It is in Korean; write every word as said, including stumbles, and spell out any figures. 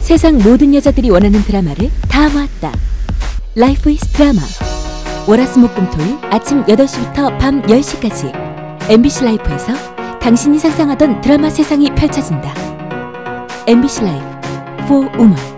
세상 모든 여자들이 원하는 드라마를 다 모았다. 라이프 이즈 드라마. 월화수목금토일 아침 여덟 시부터 밤 열 시까지 엠비씨 라이프에서 당신이 상상하던 드라마 세상이 펼쳐진다. 엠비씨 라이프 for women.